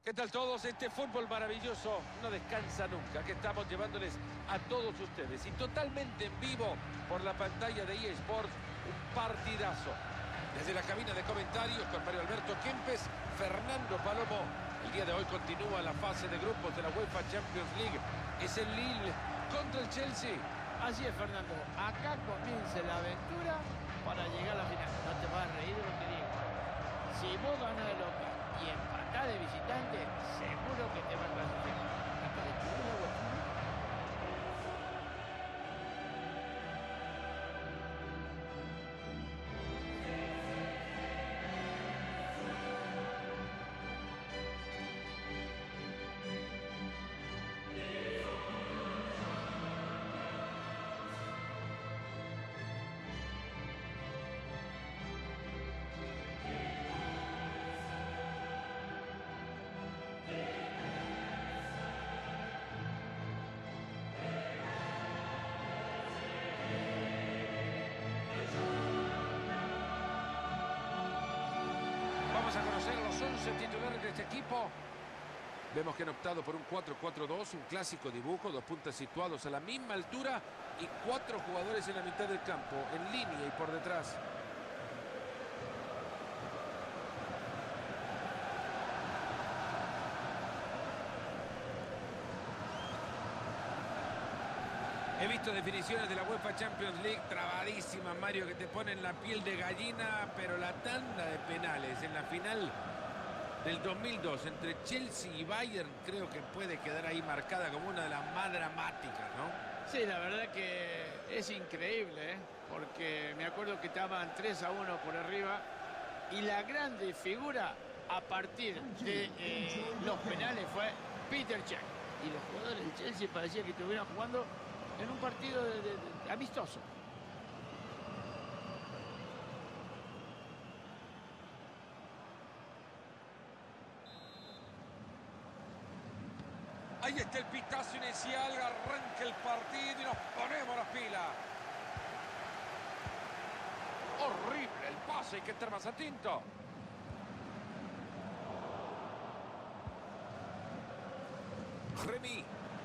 ¿Qué tal todos? Este fútbol maravilloso no descansa nunca, que estamos llevándoles a todos ustedes y totalmente en vivo por la pantalla de EA Sports, un partidazo. Desde la cabina de comentarios con Mario Alberto Kempes, Fernando Palomo. El día de hoy continúa la fase de grupos de la UEFA Champions League. Es el Lille contra el Chelsea. Así es, Fernando. Acá comienza la aventura para llegar a la final. No te vas a reír de lo que digo. Si vos ganás de local y empatás de visitante, seguro que te va a clasificar. Hasta de primera vuelta. Vamos a conocer los 11 titulares de este equipo. Vemos que han optado por un 4-4-2, un clásico dibujo, dos puntas situados a la misma altura y 4 jugadores en la mitad del campo, en línea y por detrás. He visto definiciones de la UEFA Champions League trabadísimas, Mario, que te ponen la piel de gallina, pero la tanda de penales en la final del 2002 entre Chelsea y Bayern creo que puede quedar ahí marcada como una de las más dramáticas, ¿no? Sí, la verdad que es increíble, ¿eh? Porque me acuerdo que estaban 3-1 por arriba y la grande figura a partir de los penales fue Peter Cech. Y los jugadores del Chelsea parecía que estuvieran jugando en un partido de amistoso. Ahí está el pitazo inicial, arranca el partido y nos ponemos las pilas. Horrible el pase, hay que estar más atento. Remy.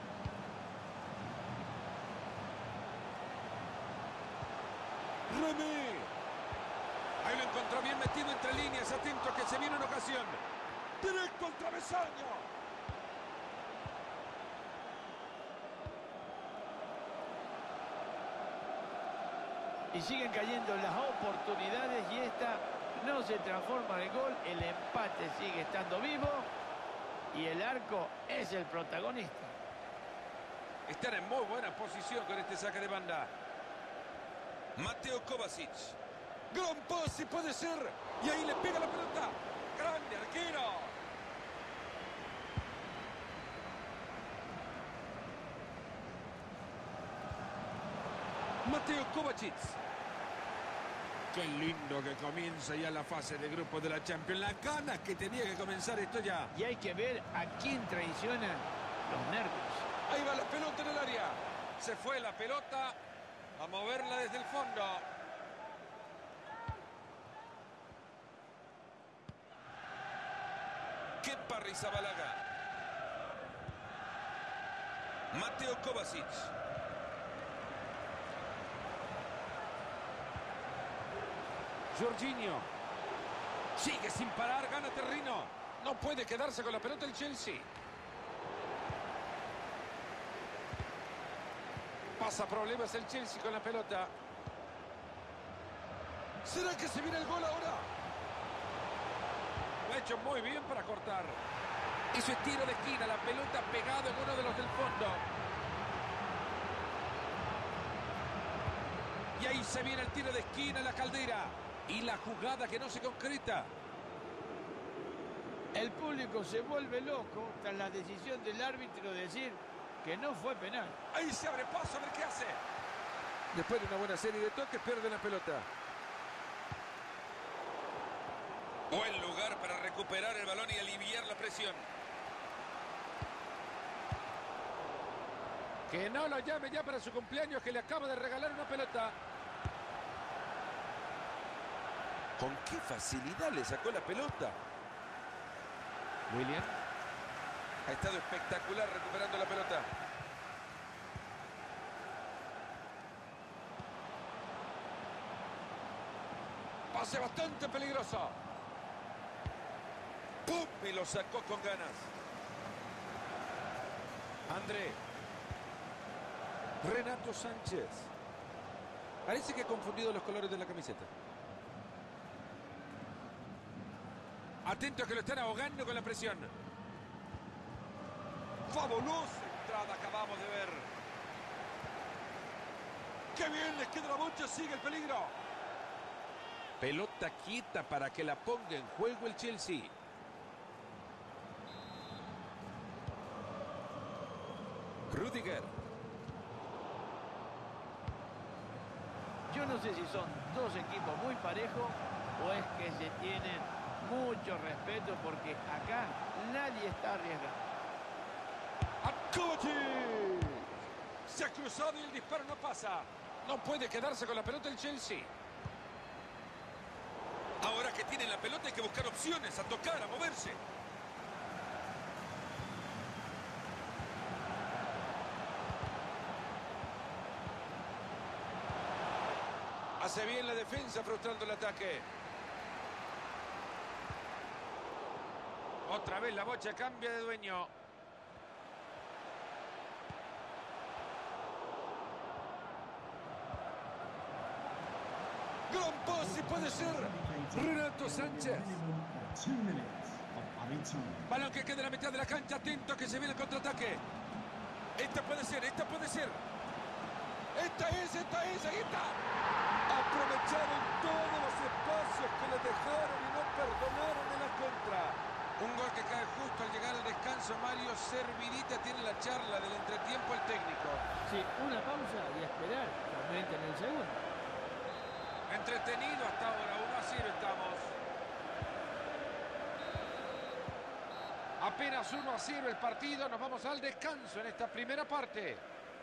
Remy. Ahí lo encontró bien metido entre líneas, atento que se viene una ocasión. Directo al travesaño. Y siguen cayendo las oportunidades y esta no se transforma en gol. El empate sigue estando vivo y el arco es el protagonista. Están en muy buena posición con este saque de banda. Mateo Kovacic. Gran pase puede ser. Y ahí le pega la pelota. Grande arquero. Mateo Kovacic. Qué lindo que comienza ya la fase de grupos de la Champions. Las ganas que tenía que comenzar esto ya. Y hay que ver a quién traicionan los nervios. Ahí va la pelota en el área. Se fue la pelota. A moverla desde el fondo. Kepa Arrizabalaga. Mateo Kovacic. Jorginho. Sigue sin parar, gana terreno. No puede quedarse con la pelota el Chelsea. Pasa problemas el Chelsea con la pelota. ¿Será que se viene el gol ahora? Lo ha hecho muy bien para cortar. Hizo el tiro de esquina, la pelota pegado en uno de los del fondo. Y ahí se viene el tiro de esquina, la Caldera. Y la jugada que no se concreta. El público se vuelve loco tras la decisión del árbitro de decir que no fue penal. Ahí se abre paso, a ver qué hace. Después de una buena serie de toques, pierde la pelota. Buen lugar para recuperar el balón y aliviar la presión. Que no lo llame ya para su cumpleaños, que le acaba de regalar una pelota. ¿Con qué facilidad le sacó la pelota? William. Ha estado espectacular recuperando la pelota. Pase bastante peligroso. ¡Pum! Y lo sacó con ganas. André. Renato Sánchez. Parece que ha confundido los colores de la camiseta. Atento que lo están ahogando con la presión. Fabulosa entrada acabamos de ver. ¡Qué bien! Les queda la bocha, sigue el peligro. Pelota quieta para que la ponga en juego el Chelsea. Rüdiger. Yo no sé si son dos equipos muy parejos o es que se tienen mucho respeto porque acá nadie está arriesgando. ¡Kovacic! Se ha cruzado y el disparo no pasa. No puede quedarse con la pelota el Chelsea. Ahora que tienen la pelota hay que buscar opciones, a tocar, a moverse. Hace bien la defensa frustrando el ataque. Otra vez la bocha cambia de dueño. Gran pase, puede ser. Renato Sánchez. Balón que queda en la mitad de la cancha. Atento que se viene el contraataque. Esta puede ser, esta puede ser. Esta es, ahí está. Aprovecharon todos los espacios que les dejaron y no perdonaron en la contra. Un gol que cae justo al llegar al descanso. Mario Servidita tiene la charla del entretiempo el técnico. Sí, una pausa y esperar realmente en el segundo. Entretenido hasta ahora, 1-0 estamos. Apenas 1-0 el partido, nos vamos al descanso en esta primera parte.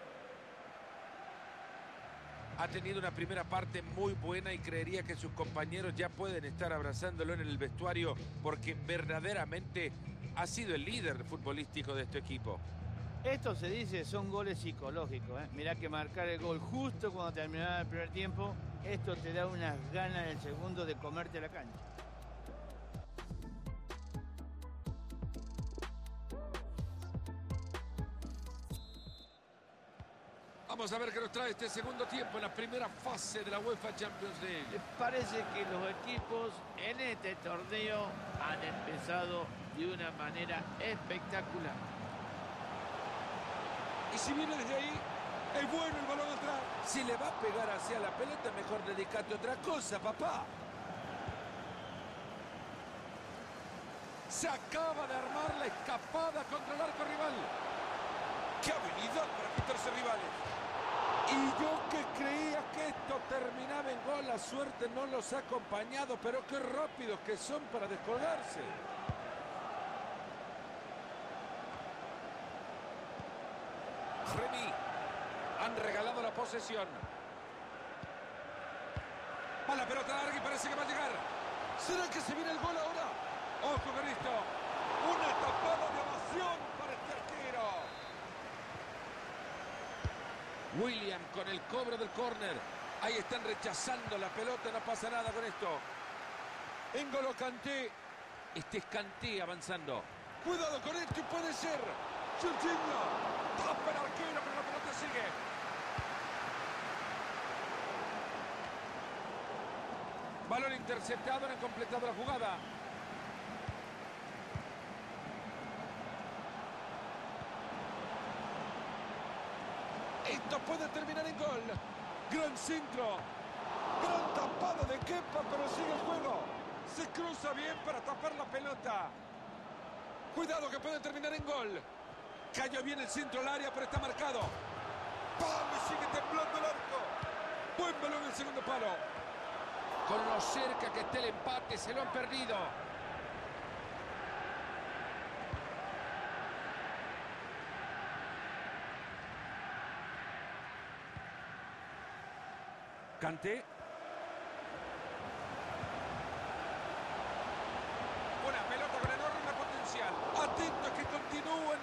Ha tenido una primera parte muy buena y creería que sus compañeros ya pueden estar abrazándolo en el vestuario porque verdaderamente ha sido el líder futbolístico de este equipo. Esto se dice son goles psicológicos, ¿eh? Mirá que marcar el gol justo cuando terminaba el primer tiempo, esto te da unas ganas en el segundo de comerte la cancha. Vamos a ver qué nos trae este segundo tiempo en la primera fase de la UEFA Champions League. Parece que los equipos en este torneo han empezado de una manera espectacular. Y si viene desde ahí, es bueno el balón atrás. Si le va a pegar hacia la pelota, mejor dedicate a otra cosa, papá. Se acaba de armar la escapada contra el arco rival. ¡Qué habilidad para quitarse rivales! Y yo que creía que esto terminaba en gol, la suerte no los ha acompañado, pero qué rápidos que son para descolgarse. Remy, han regalado la posesión. Va la pelota larga y parece que va a llegar. ¿Será que se viene el gol ahora? Ojo con esto. Una tapada de ovación para este arquero. William con el cobro del córner. Ahí están rechazando la pelota, no pasa nada con esto. N'Golo Kanté. Este es Kanté avanzando. Cuidado con esto y puede ser. Jorginho. Tapa el arquero, pero la pelota sigue. Balón interceptado, no han completado la jugada. Esto puede terminar en gol. Gran centro. Gran tapada de Kepa, pero sigue el juego. Se cruza bien para tapar la pelota. Cuidado que puede terminar en gol. Cayó bien el centro al área, pero está marcado. ¡Pam! Y sigue temblando el arco. Buen balón en el segundo palo. Con lo cerca que esté el empate, se lo han perdido. Kanté. Una pelota con enorme potencial. Atentos que continúan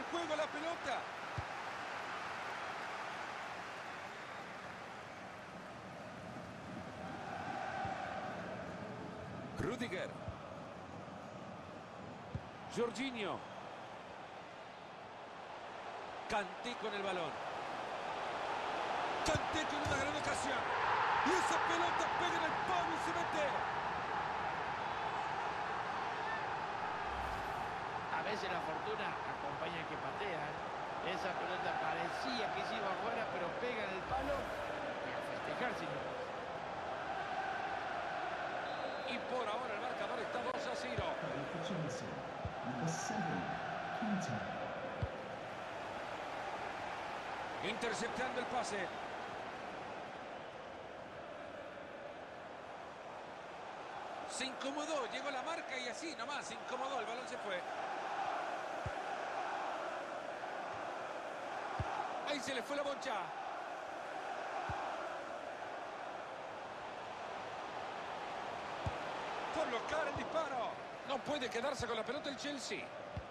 Rüdiger. Jorginho. Kanté con el balón. Kanté con una gran ocasión. Y esa pelota pega en el palo y se mete. A veces la fortuna acompaña al que patea. Esa pelota parecía que se iba afuera, pero pega en el palo y a festejar sin duda. Y por ahora el marcador está 2-0. Interceptando el pase. Se incomodó, llegó la marca y así nomás se incomodó, el balón se fue. Ahí se le fue la bocha. Por bloquear el disparo. No puede quedarse con la pelota el Chelsea.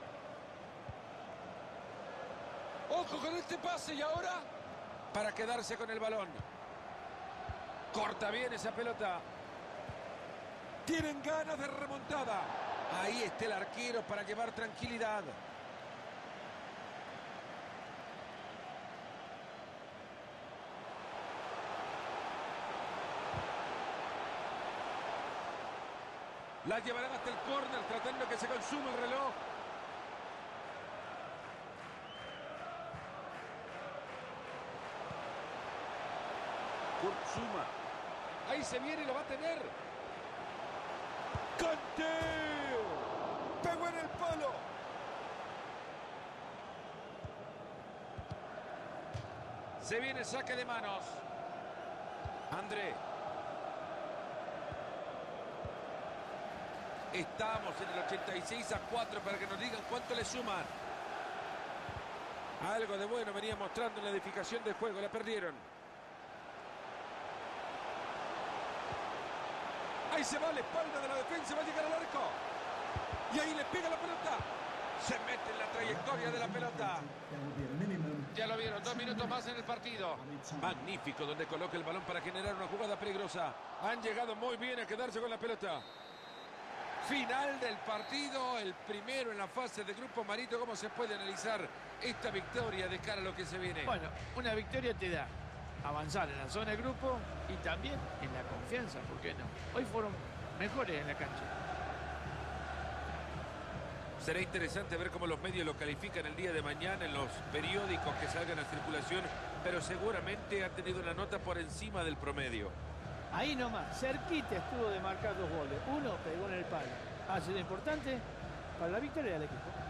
Ojo con este pase y ahora para quedarse con el balón. Corta bien esa pelota. Tienen ganas de remontada. Ahí está el arquero para llevar tranquilidad. La llevarán hasta el córner tratando que se consuma el reloj. Kurzuma. Ahí se viene y lo va a tener. ¡Kanté! ¡Pegó en el palo! Se viene saque de manos. André. Estamos en el 86-4 para que nos digan cuánto le suman. Algo de bueno venía mostrando en la edificación del juego. La perdieron. Ahí se va a la espalda de la defensa. Va a llegar al arco. Y ahí le pega la pelota. Se mete en la trayectoria de la pelota. Ya lo vieron. 2 minutos más en el partido. Magnífico donde coloca el balón para generar una jugada peligrosa. Han llegado muy bien a quedarse con la pelota. Final del partido, el primero en la fase de grupo. Marito, ¿cómo se puede analizar esta victoria de cara a lo que se viene? Bueno, una victoria te da avanzar en la zona de grupo y también en la confianza, ¿por qué no? Hoy fueron mejores en la cancha. Será interesante ver cómo los medios lo califican el día de mañana en los periódicos que salgan a circulación, pero seguramente ha tenido una nota por encima del promedio. Ahí nomás, cerquita estuvo de marcar 2 goles. Uno pegó en el palo. Ha sido importante para la victoria del equipo.